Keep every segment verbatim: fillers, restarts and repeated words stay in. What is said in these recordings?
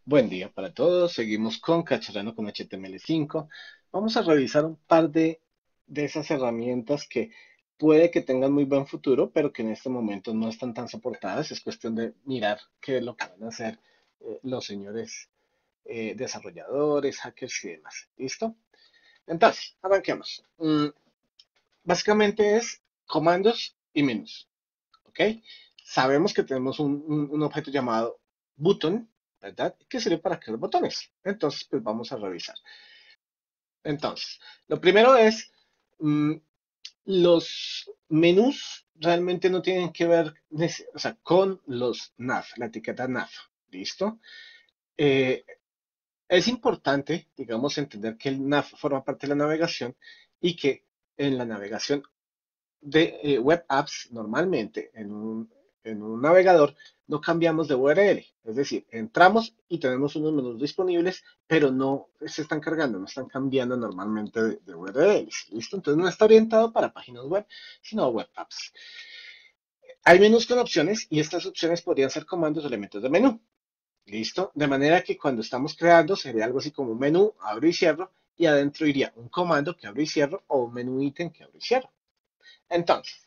Buen día para todos. Seguimos con Cacharrando con H T M L cinco. Vamos a revisar un par de, de esas herramientas que puede que tengan muy buen futuro, pero que en este momento no están tan soportadas. Es cuestión de mirar qué es lo que van a hacer eh, los señores eh, desarrolladores, hackers y demás. ¿Listo? Entonces, arranquemos. Mm, básicamente es comandos y menús. ¿Ok? Sabemos que tenemos un, un- un objeto llamado button, ¿verdad? Que sirve para crear botones. Entonces, pues vamos a revisar. Entonces, lo primero es, mm, los menús realmente no tienen que ver, nece- o sea, con los nav, la etiqueta nav. ¿Listo? Eh, es importante, digamos, entender que el nav forma parte de la navegación y que en la navegación de eh, web apps, normalmente en un, en un navegador, no cambiamos de U R L. Es decir, entramos y tenemos unos menús disponibles, pero no se están cargando, no están cambiando normalmente de, de U R Ls. ¿Listo? Entonces no está orientado para páginas web, sino web apps. Hay menús con opciones y estas opciones podrían ser comandos o elementos de menú. ¿Listo? De manera que cuando estamos creando sería algo así como un menú, abro y cierro, y adentro iría un comando que abro y cierro o un menú ítem que abro y cierro. Entonces,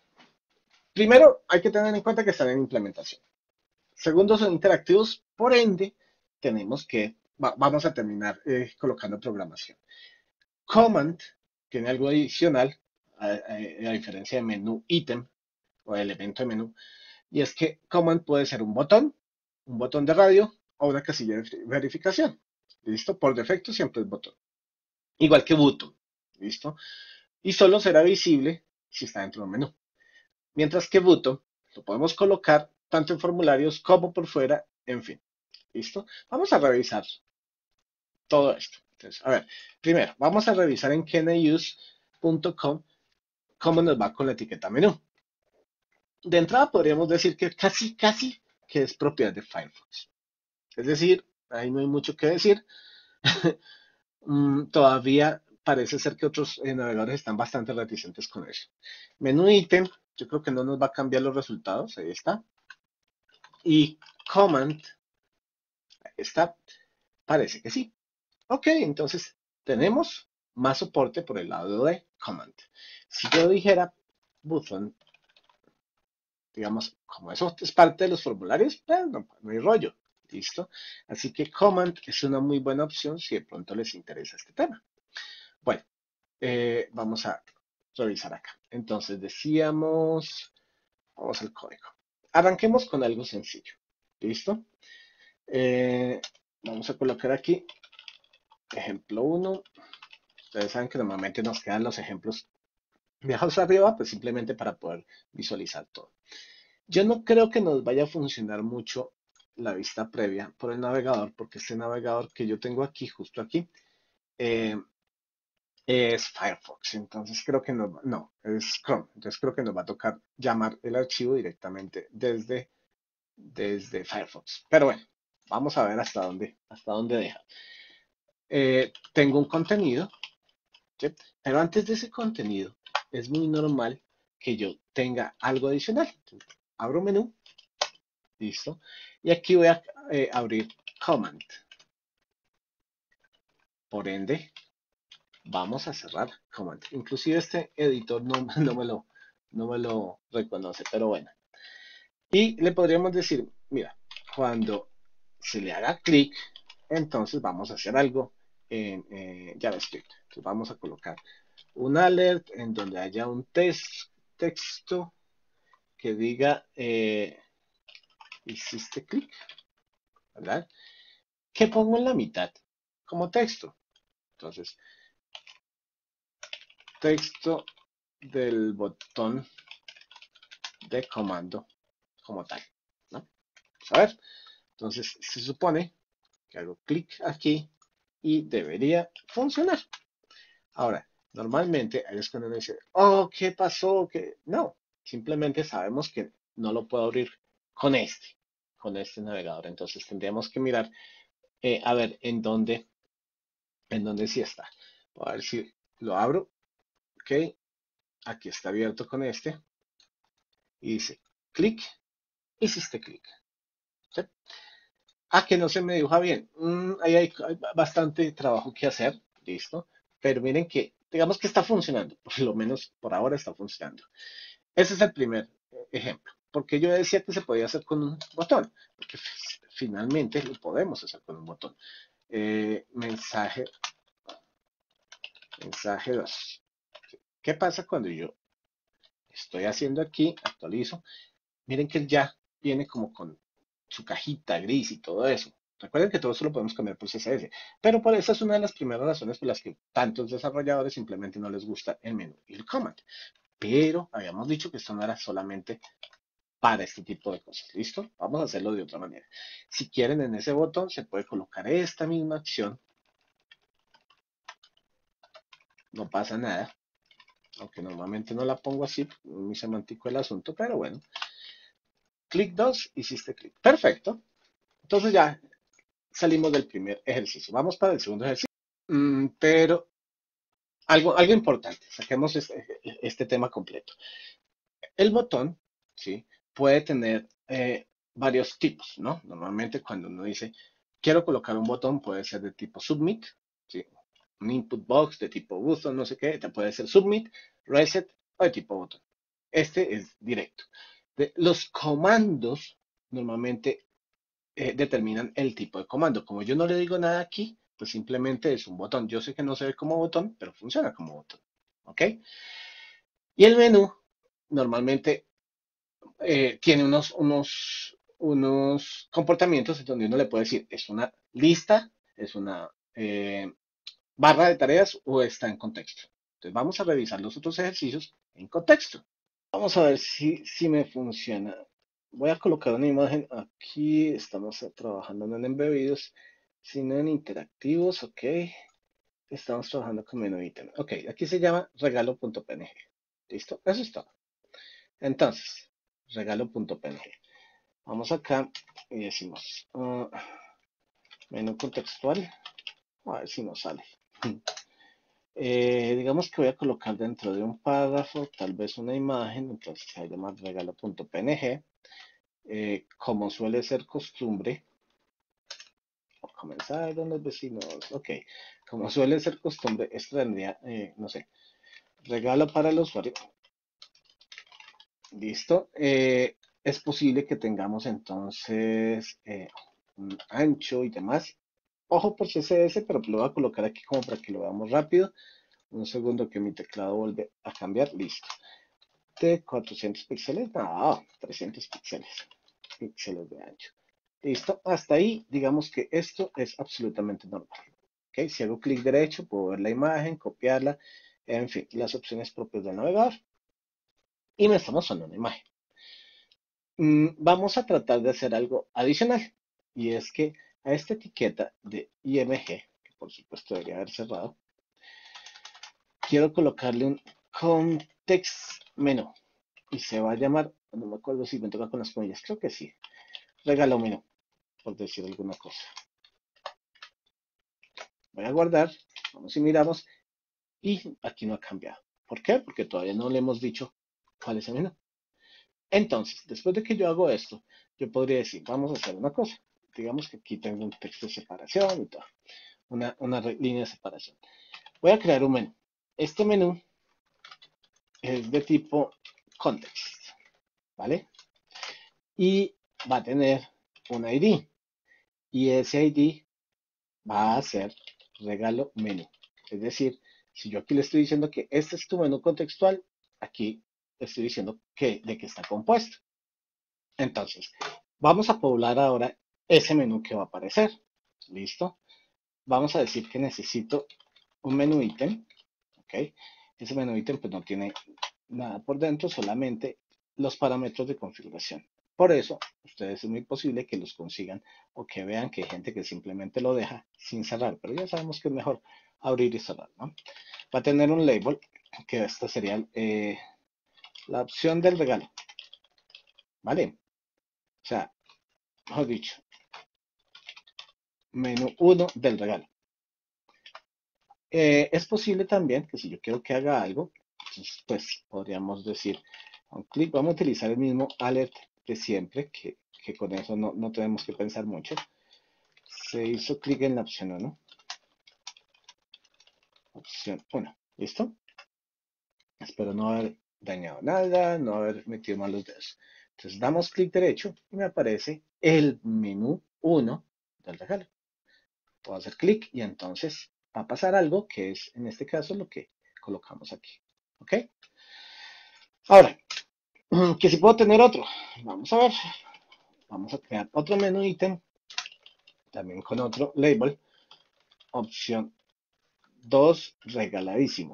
primero, hay que tener en cuenta que están en implementación. Segundo, son interactivos, por ende, tenemos que, va- vamos a terminar eh, colocando programación. Command tiene algo adicional, a, a- a diferencia de menú ítem o elemento de menú, y es que command puede ser un botón, un botón de radio o una casilla de verificación. ¿Listo? Por defecto siempre es botón. Igual que button. ¿Listo? Y solo será visible si está dentro del menú. Mientras que button lo podemos colocar tanto en formularios como por fuera, en fin. ¿Listo? Vamos a revisar todo esto. Entonces, a ver, primero, vamos a revisar en kenneuse punto com cómo nos va con la etiqueta menú. De entrada podríamos decir que casi, casi que es propiedad de Firefox. Es decir, ahí no hay mucho que decir. Mm, todavía parece ser que otros eh, navegadores están bastante reticentes con eso. Menú ítem, yo creo que no nos va a cambiar los resultados, ahí está. Y command, ahí está, parece que sí. Ok, entonces tenemos más soporte por el lado de command. Si yo dijera button, digamos, como eso es parte de los formularios, pues no, no hay rollo. ¿Listo? Así que command es una muy buena opción si de pronto les interesa este tema. Bueno, eh, vamos a revisar acá. Entonces decíamos, vamos al código. Arranquemos con algo sencillo. ¿Listo? Eh, vamos a colocar aquí ejemplo uno. Ustedes saben que normalmente nos quedan los ejemplos viajados arriba, pues simplemente para poder visualizar todo. Yo no creo que nos vaya a funcionar mucho la vista previa por el navegador, porque este navegador que yo tengo aquí, justo aquí, eh, es Firefox. Entonces creo que no, no, es Chrome. Entonces creo que nos va a tocar llamar el archivo directamente desde, desde Firefox. Pero bueno, vamos a ver hasta dónde, hasta dónde deja. Eh, tengo un contenido, ¿sí? Pero antes de ese contenido, es muy normal que yo tenga algo adicional. Entonces, abro menú, listo. Y aquí voy a eh, abrir command. Por ende, vamos a cerrar command. Inclusive este editor no, no, me lo, no me lo reconoce, pero bueno. Y le podríamos decir, mira, cuando se le haga clic, entonces vamos a hacer algo en eh, JavaScript. Entonces vamos a colocar un alert en donde haya un text, texto que diga, eh, hiciste clic, ¿verdad? ¿Qué pongo en la mitad como texto? Entonces, texto del botón de comando como tal, ¿no? Vamos a ver. Entonces, se supone que hago clic aquí y debería funcionar. Ahora, normalmente ahí es cuando uno dice, oh, ¿qué pasó? ¿Qué? No, simplemente sabemos que no lo puedo abrir con este, con este navegador. Entonces tendríamos que mirar eh, a ver en dónde, en dónde sí está. A ver si lo abro. Ok, aquí está abierto con este. Y dice, clic, hiciste clic. ¿Sí? Ah, que no se me dibuja bien. Mm, ahí hay, hay bastante trabajo que hacer, listo. Pero miren que, digamos que está funcionando, por lo menos por ahora está funcionando. Ese es el primer eh, ejemplo. Porque yo decía que se podía hacer con un botón, porque f- finalmente lo podemos hacer con un botón. Eh, mensaje, mensaje dos. ¿Qué pasa cuando yo estoy haciendo aquí, actualizo? Miren que ya viene como con su cajita gris y todo eso. Recuerden que todo eso lo podemos cambiar por C S S, pero por esa es una de las primeras razones por las que tantos desarrolladores simplemente no les gusta el menú y el command. Pero habíamos dicho que esto no era solamente para este tipo de cosas. ¿Listo? Vamos a hacerlo de otra manera. Si quieren, en ese botón se puede colocar esta misma acción. No pasa nada. Aunque normalmente no la pongo así, muy semántico el asunto, pero bueno. Clic dos, hiciste clic. Perfecto. Entonces ya salimos del primer ejercicio. Vamos para el segundo ejercicio. Mm, pero algo, algo importante, saquemos este, este tema completo. El botón, ¿sí? Puede tener eh, varios tipos, ¿no? Normalmente cuando uno dice, quiero colocar un botón, puede ser de tipo submit, ¿sí? Un input box de tipo button, no sé qué, puede ser submit, reset o de tipo botón. Este es directo. De, los comandos normalmente eh, determinan el tipo de comando. Como yo no le digo nada aquí, pues simplemente es un botón. Yo sé que no se ve como botón, pero funciona como botón. ¿Ok? Y el menú normalmente eh, tiene unos, unos, unos comportamientos en donde uno le puede decir, es una lista, es una eh, barra de tareas o está en contexto. Entonces vamos a revisar los otros ejercicios en contexto. Vamos a ver si, si me funciona. Voy a colocar una imagen aquí. Estamos trabajando no en embebidos, sino en interactivos. Ok. Estamos trabajando con menú ítem. Ok, aquí se llama regalo.png. ¿Listo? Eso es todo. Entonces, regalo.png. Vamos acá y decimos uh, menú contextual. A ver si nos sale. Eh, digamos que voy a colocar dentro de un párrafo tal vez una imagen. Entonces se llama regalo.png. Eh, como suele ser costumbre, comenzar con los vecinos, ok, como suele ser costumbre, esto tendría, eh, no sé, regalo para el usuario, listo, eh, es posible que tengamos entonces eh, un ancho y demás, ojo por C S S, pero lo voy a colocar aquí como para que lo veamos rápido, un segundo que mi teclado vuelve a cambiar, listo, de cuatrocientos píxeles, no, trescientos píxeles, píxeles de ancho. Listo, hasta ahí digamos que esto es absolutamente normal. ¿Okay? Si hago clic derecho, puedo ver la imagen, copiarla, en fin, las opciones propias del navegador y me está mostrando una imagen. Mm, vamos a tratar de hacer algo adicional y es que a esta etiqueta de I M G, que por supuesto debería haber cerrado, quiero colocarle un context menú y se va a llamar, no me acuerdo si me toca con las comillas, creo que sí, regalo menú, por decir alguna cosa. Voy a guardar, vamos y miramos, y aquí no ha cambiado. ¿Por qué? Porque todavía no le hemos dicho cuál es el menú. Entonces, después de que yo hago esto, yo podría decir, vamos a hacer una cosa. Digamos que aquí tengo un texto de separación y todo, una, una línea de separación. Voy a crear un menú. Este menú es de tipo context, ¿vale? Y va a tener un I D. Y ese I D va a ser regalo menú. Es decir, si yo aquí le estoy diciendo que este es tu menú contextual, aquí le estoy diciendo que, de qué está compuesto. Entonces, vamos a poblar ahora ese menú que va a aparecer. ¿Listo? Vamos a decir que necesito un menú ítem. ¿Ok? Ese menú ítem pues no tiene nada por dentro, solamente los parámetros de configuración. Por eso, ustedes es muy posible que los consigan o que vean que hay gente que simplemente lo deja sin cerrar, pero ya sabemos que es mejor abrir y cerrar, ¿no? Va a tener un label, que esta sería eh, la opción del regalo, ¿vale? O sea, mejor dicho, menú uno del regalo. Eh, es posible también que si yo quiero que haga algo, entonces, pues podríamos decir, un clic, vamos a utilizar el mismo alert de siempre, que, que con eso no, no tenemos que pensar mucho. se hizo clic en la opción uno. Opción uno. ¿Listo? Espero no haber dañado nada, no haber metido mal los dedos. Entonces damos clic derecho y me aparece el menú uno del regalo. Puedo hacer clic y entonces va a pasar algo que es en este caso lo que colocamos aquí. ¿Ok? Ahora, que si puedo tener otro. Vamos a ver. Vamos a crear otro menú ítem. También con otro label. Opción dos, regaladísimo.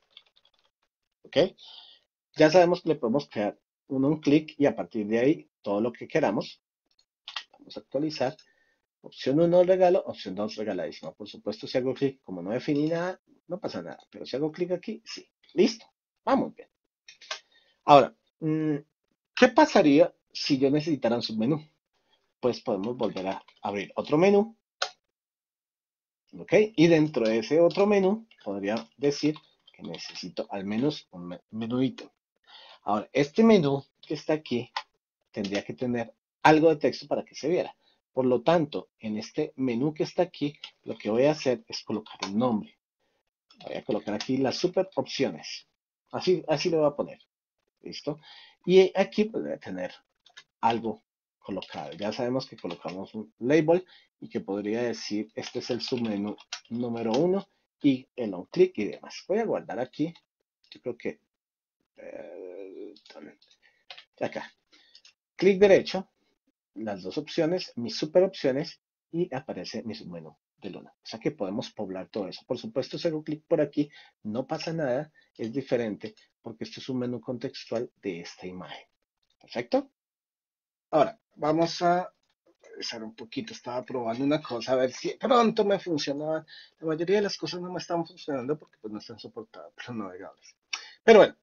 ¿Ok? Ya sabemos que le podemos crear uno un clic y a partir de ahí todo lo que queramos. Vamos a actualizar. Opción uno, regalo. Opción dos, regaladísimo. Por supuesto, si hago clic, como no definí nada, no pasa nada. Pero si hago clic aquí, sí. Listo. Vamos bien. Ahora, ¿qué pasaría si yo necesitara un submenú? Pues podemos volver a abrir otro menú. ¿Ok? Y dentro de ese otro menú, podría decir que necesito al menos un menú ítem. Ahora, este menú que está aquí tendría que tener algo de texto para que se viera. Por lo tanto, en este menú que está aquí, lo que voy a hacer es colocar un nombre. Voy a colocar aquí las super opciones. Así, así lo voy a poner. ¿Listo? Y aquí pues, voy a tener algo colocado. Ya sabemos que colocamos un label y que podría decir este es el submenú número uno y el on click y demás. Voy a guardar aquí. Yo creo que eh, acá. Clic derecho, las dos opciones, mis super opciones y aparece mi submenú del uno. O sea que podemos poblar todo eso. Por supuesto, si hago clic por aquí, no pasa nada, es diferente porque este es un menú contextual de esta imagen. ¿Perfecto? Ahora, vamos a revisar un poquito. Estaba probando una cosa a ver si pronto me funcionaba. La mayoría de las cosas no me están funcionando porque pues, no están soportadas por los navegadores. Pero bueno,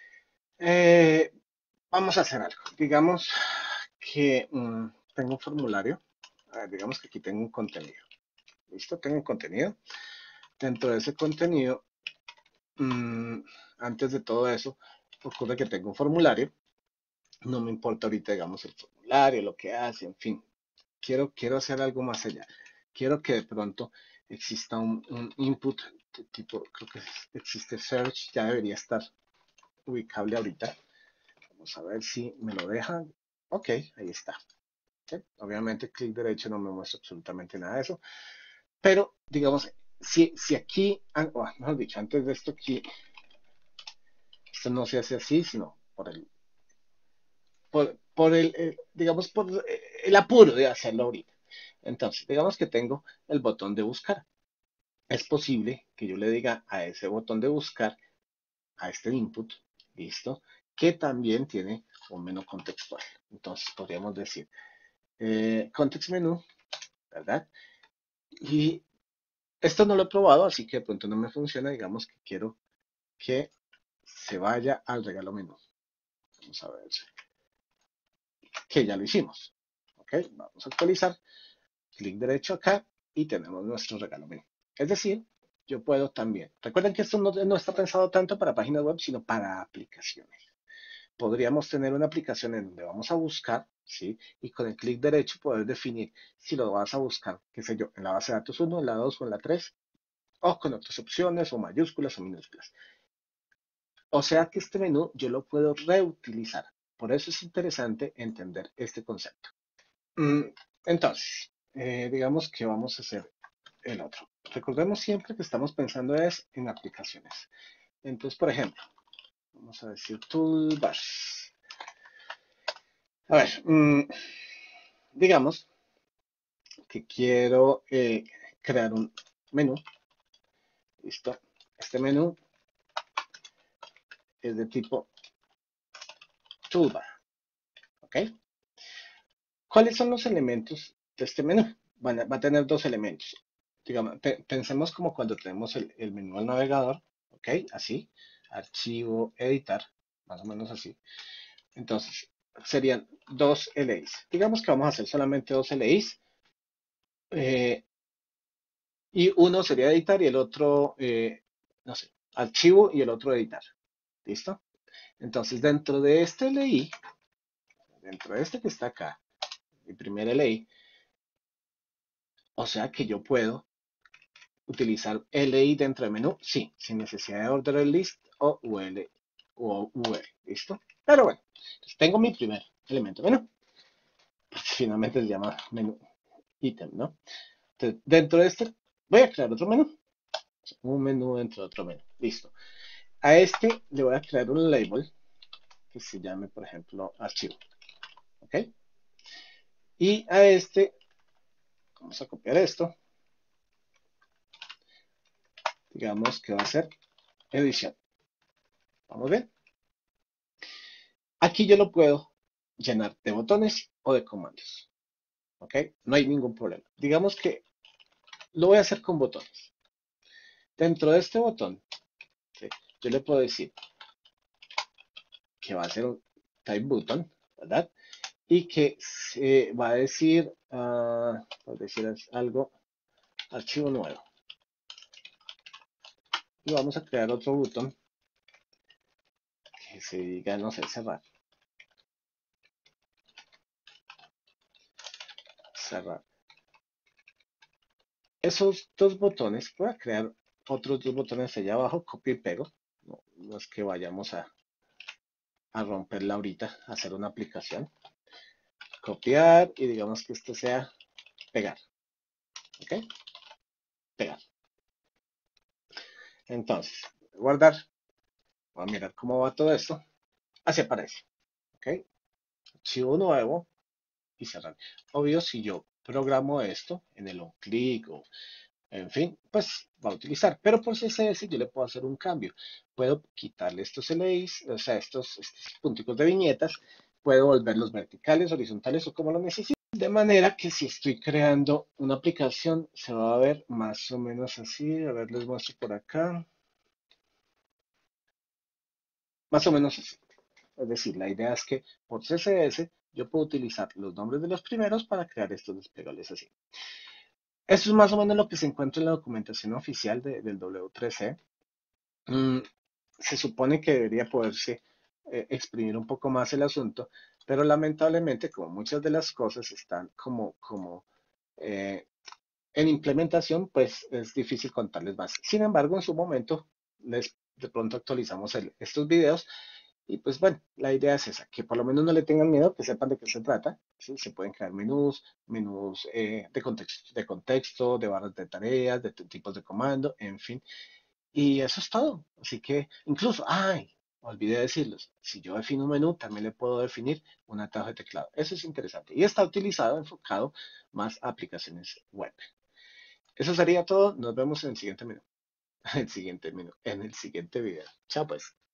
eh, vamos a hacer algo. Digamos que mmm, tengo un formulario. Ver, digamos que aquí tengo un contenido. ¿Listo? Tengo un contenido. Dentro de ese contenido, mmm, antes de todo eso, ocurre que tengo un formulario. No me importa ahorita, digamos, el formulario, lo que hace, en fin. Quiero, quiero hacer algo más allá. Quiero que de pronto exista un, un input de tipo, creo que existe search, ya debería estar ubicable ahorita. Vamos a ver si me lo dejan. Ok, ahí está. ¿Sí? Obviamente clic derecho no me muestra absolutamente nada de eso. Pero, digamos, si, si aquí, oh, mejor dicho, antes de esto aquí, esto no se hace así, sino por el, por, por el, eh, digamos, por el apuro de hacerlo ahorita. Entonces, digamos que tengo el botón de buscar. Es posible que yo le diga a ese botón de buscar, a este input, listo, que también tiene un menú contextual. Entonces, podríamos decir, eh, context menú, ¿verdad? Y esto no lo he probado, así que de pronto no me funciona. Digamos que quiero que se vaya al regalo menú. Vamos a ver que ya lo hicimos. Ok, vamos a actualizar. Clic derecho acá y tenemos nuestro regalo menú. Es decir, yo puedo también. Recuerden que esto no, no está pensado tanto para páginas web, sino para aplicaciones. Podríamos tener una aplicación en donde vamos a buscar, ¿sí? Y con el clic derecho poder definir si lo vas a buscar, qué sé yo, en la base de datos uno, en la dos o en la tres, o con otras opciones, o mayúsculas o minúsculas. O sea que este menú yo lo puedo reutilizar. Por eso es interesante entender este concepto. Entonces, eh, digamos que vamos a hacer el otro. Recordemos siempre que estamos pensando es en aplicaciones. Entonces, por ejemplo, vamos a decir toolbars. A ver, mmm, digamos que quiero eh, crear un menú. Listo. Este menú es de tipo toolbar. ¿Ok? ¿Cuáles son los elementos de este menú? Van a, va a tener dos elementos. Digamos, pe pensemos como cuando tenemos el, el menú al navegador. ¿Ok? Así. Archivo, editar. Más o menos así. Entonces, serían dos L Is. Digamos que vamos a hacer solamente dos L Is. Eh, y uno sería editar y el otro, eh, no sé, archivo y el otro editar. ¿Listo? Entonces, dentro de este L I, dentro de este que está acá, el primer L I, O sea que yo puedo utilizar L I dentro del menú, sí, sin necesidad de order list o U L o U R, ¿listo? Pero bueno, entonces tengo mi primer elemento menú. Pues finalmente se llama menú ítem, ¿no? Entonces, dentro de este voy a crear otro menú, un menú dentro de otro menú, listo. A este le voy a crear un label que se llame, por ejemplo, archivo, ¿ok? Y a este, vamos a copiar esto, digamos que va a ser edición. ¿Vamos bien? Aquí yo lo puedo llenar de botones o de comandos, ¿ok? No hay ningún problema. Digamos que lo voy a hacer con botones. Dentro de este botón, ¿sí? Yo le puedo decir que va a ser un type button, ¿verdad? Y que se va a decir, uh, por decir algo, archivo nuevo. Y vamos a crear otro botón que se diga, no sé, cerrar. Cerrar. Esos dos botones, voy a crear otros dos botones allá abajo, copio y pego. No, no es que vayamos a, a romperla ahorita, a hacer una aplicación. Copiar y digamos que este sea pegar. ¿Ok? Pegar. Entonces, guardar. Voy a mirar cómo va todo esto. Así aparece. ¿Ok? Archivo nuevo y cerrar. Obvio, si yo programo esto en el on click o en fin, pues va a utilizar. Pero por C S S yo le puedo hacer un cambio. Puedo quitarle estos L Is, o sea, estos, estos punticos de viñetas. Puedo volverlos verticales, horizontales o como lo necesite. De manera que si estoy creando una aplicación, se va a ver más o menos así. A ver, les muestro por acá. Más o menos así. Es decir, la idea es que por C S S yo puedo utilizar los nombres de los primeros para crear estos desplegables así. Esto es más o menos lo que se encuentra en la documentación oficial de, del W tres C. Mm, se supone que debería poderse eh, exprimir un poco más el asunto, pero lamentablemente, como muchas de las cosas están como, como eh, en implementación, pues es difícil contarles más. Sin embargo, en su momento, les, de pronto actualizamos el, estos videos y pues bueno, la idea es esa, que por lo menos no le tengan miedo, que sepan de qué se trata. ¿Sí? Se pueden crear menús, menús eh, de, contexto, de contexto, de barras de tareas, de tipos de comando, en fin. Y eso es todo. Así que incluso, ay, olvidé decirlos, si yo defino un menú, también le puedo definir un atajo de teclado. Eso es interesante. Y está utilizado, enfocado más a aplicaciones web. Eso sería todo. Nos vemos en el siguiente menú. En el siguiente menú, en el siguiente video. Chao pues.